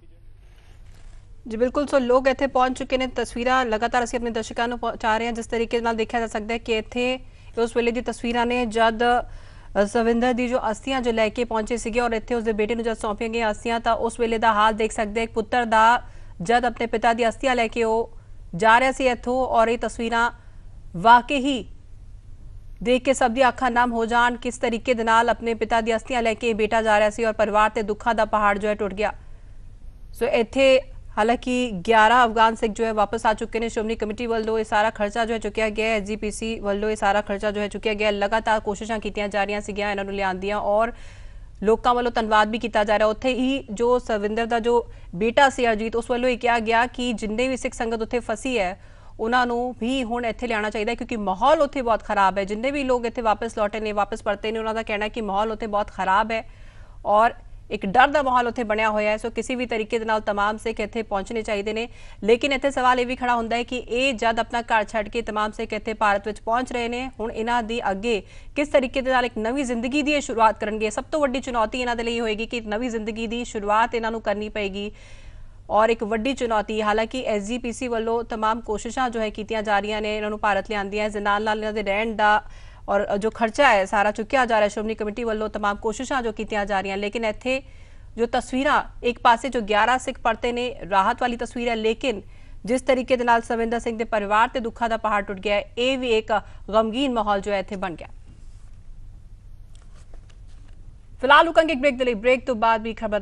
ਜੀ ਬਿਲਕੁਲ, ਸੋ ਲੋਕ ਇੱਥੇ ਪਹੁੰਚ ਚੁੱਕੇ ਨੇ। ਤਸਵੀਰਾਂ ਲਗਾਤਾਰ ਅਸੀਂ ਆਪਣੇ ਦਰਸ਼ਕਾਂ ਨੂੰ ਪਹੁੰਚਾ ਰਹੇ ਹਾਂ। ਜਿਸ ਤਰੀਕੇ ਨਾਲ ਦੇਖਿਆ ਜਾ ਸਕਦਾ ਹੈ ਕਿ ਇੱਥੇ ਉਸ ਵੇਲੇ ਦੀ ਤਸਵੀਰਾਂ ਨੇ ਜਦ ਅ, ਸਵਿੰਦਰ ਦੀ ਜੋ ਅਸਥੀਆਂ ਜੋ ਲੈ ਕੇ ਪਹੁੰਚੇ ਸੀਗੇ ਔਰ ਇੱਥੇ ਉਸਦੇ ਬੇਟੇ ਨੂੰ ਜਦ ਸੌਂਪੀਆਂ ਗਈਆਂ ਅਸਥੀਆਂ, ਤਾਂ ਉਸ ਵੇਲੇ ਦਾ ਹਾਲ ਦੇਖ ਸਕਦੇ ਇੱਕ ਪੁੱਤਰ ਦਾ ਜਦ ਆਪਣੇ ਪਿਤਾ ਦੀ ਅਸਥੀਆਂ ਲੈ ਕੇ ਉਹ ਜਾ ਰਿਹਾ ਸੀ ਇੱਥੋਂ। ਔਰ ਇਹ ਤਸਵੀਰਾਂ ਵਾਕਈ ਹੀ ਦੇਖ ਕੇ ਸਭ ਦੀਆਂ ਅੱਖਾਂ ਨਮ ਹੋ ਜਾਣ। ਕਿਸ ਤਰੀਕੇ ਦੇ ਨਾਲ ਆਪਣੇ ਪਿਤਾ ਦੀ ਅਸਥੀਆਂ ਲੈ ਕੇ ਬੇਟਾ ਜਾ ਰਿਹਾ ਸੀ ਔਰ ਪਰਿਵਾਰ ਤੇ ਦੁੱਖਾਂ ਦਾ ਪਹਾੜ ਜੋ ਹੈ ਟੁੱਟ ਗਿਆ। ਸੋ ਇੱਥੇ ਹਾਲਾਂਕਿ ਗਿਆਰਾਂ ਅਫਗਾਨ ਸਿੱਖ ਜੋ ਹੈ ਵਾਪਸ ਆ ਚੁੱਕੇ ਨੇ। ਸ਼੍ਰੋਮਣੀ ਕਮੇਟੀ ਵੱਲੋਂ ਇਹ ਸਾਰਾ ਖਰਚਾ ਜੋ ਹੈ ਚੁੱਕਿਆ ਗਿਆ ਹੈ, ਐਸਜੀਪੀਸੀ ਵੱਲੋਂ ਇਹ ਸਾਰਾ ਖਰਚਾ ਜੋ ਹੈ ਚੁੱਕਿਆ ਗਿਆ। ਲਗਾਤਾਰ ਕੋਸ਼ਿਸ਼ਾਂ ਕੀਤੀਆਂ ਜਾ ਰਹੀਆਂ ਸੀਗੀਆਂ ਇਹਨਾਂ ਨੂੰ ਲਿਆਉਣ ਦੀਆਂ ਔਰ ਲੋਕਾਂ ਵੱਲੋਂ ਧੰਨਵਾਦ ਵੀ ਕੀਤਾ ਜਾ ਰਿਹਾ। ਉੱਥੇ ਹੀ ਜੋ ਸਵਿੰਦਰ ਦਾ ਜੋ ਬੇਟਾ ਸੀ ਅਰਜੀਤ, ਉਸ ਵੱਲੋਂ ਇਹ ਕਿਹਾ ਗਿਆ ਕਿ ਜਿੰਨੇ ਵੀ ਸਿੱਖ ਸੰਗਤ ਉੱਥੇ ਫਸੀ ਹੈ ਉਹਨਾਂ ਨੂੰ ਵੀ ਹੁਣ ਇੱਥੇ ਲਿਆਉਣਾ ਚਾਹੀਦਾ ਹੈ ਕਿਉਂਕਿ ਮਾਹੌਲ ਉੱਥੇ ਬਹੁਤ ਖਰਾਬ ਹੈ। ਜਿੰਨੇ ਵੀ ਲੋਕ ਇੱਥੇ ਵਾਪਸ ਲੌਟੇ ਨੇ, ਵਾਪਸ ਪਰਤੇ ਨੇ, ਉਹਨਾਂ ਦਾ ਕਹਿਣਾ ਹੈ ਕਿ ਮਾਹੌਲ ਉੱਥੇ ਬਹੁਤ ਖਰਾਬ ਹੈ ਔਰ ਇੱਕ ਡਰ ਦਾ ਮਾਹੌਲ ਉੱਥੇ ਬਣਿਆ ਹੋਇਆ ਹੈ। ਸੋ ਕਿਸੇ ਵੀ ਤਰੀਕੇ ਦੇ ਨਾਲ तमाम ਸਿੱਖ ਇੱਥੇ ਪਹੁੰਚਣੇ ਚਾਹੀਦੇ ਨੇ। ਲੇਕਿਨ ਇੱਥੇ ਸਵਾਲ ਇਹ ਵੀ ਖੜਾ ਹੁੰਦਾ ਹੈ ਕਿ ਇਹ ਜਦ ਆਪਣਾ ਘਰ ਛੱਡ ਕੇ तमाम ਸਿੱਖ ਇੱਥੇ ਭਾਰਤ ਵਿੱਚ ਪਹੁੰਚ ਰਹੇ ਨੇ, ਹੁਣ ਇਹਨਾਂ ਦੀ ਅੱਗੇ ਕਿਸ ਤਰੀਕੇ ਦੇ ਨਾਲ ਇੱਕ ਨਵੀਂ ਜ਼ਿੰਦਗੀ ਦੀ ਇਹ ਸ਼ੁਰੂਆਤ ਕਰਨਗੇ। ਸਭ ਤੋਂ ਵੱਡੀ ਚੁਣੌਤੀ ਇਹਨਾਂ ਦੇ ਲਈ ਹੋਏਗੀ ਕਿ ਨਵੀਂ ਜ਼ਿੰਦਗੀ ਦੀ ਸ਼ੁਰੂਆਤ ਇਹਨਾਂ ਨੂੰ ਕਰਨੀ ਪਏਗੀ ਔਰ ਇੱਕ ਵੱਡੀ ਚੁਣੌਤੀ। ਹਾਲਾਂਕਿ ਐਸਜੀਪੀਸੀ ਵੱਲੋਂ तमाम ਕੋਸ਼ਿਸ਼ਾਂ ਜੋ ਹੈ ਕੀਤੀਆਂ ਜਾ ਰਹੀਆਂ ਨੇ ਇਹਨਾਂ ਨੂੰ ਭਾਰਤ ਲਿਆਉਂਦੀਆਂ। ਇਸ ਦੇ ਨਾਲ ਨਾਲ ਇਹਨਾਂ ਦੇ ਰਹਿਣ ਦਾ ਔਰ ਜੋ ਖਰਚਾ ਹੈ ਸਾਰਾ ਚੁੱਕਿਆ ਜਾ ਰਿਹਾ। ਸ਼੍ਰੋਮਣੀ ਕਮੇਟੀ ਵੱਲੋਂ तमाम ਕੋਸ਼ਿਸ਼ਾਂ ਜੋ ਕੀਤੀਆਂ ਜਾ ਰਹੀਆਂ। ਲੇਕਿਨ ਇੱਥੇ जो तस्वीरां एक पासे जो ग्यारह सिख परते ने, राहत वाली तस्वीर है, लेकिन जिस तरीके दे नाल सविंदर सिंह दे परिवार ते दुखा दा पहाड़ टुट गया है, ये भी एक गमगीन माहौल जो है इत्थे बन गया। फिलहाल रुकांगे एक ब्रेक दे लई। ब्रेक तो बाद भी खबर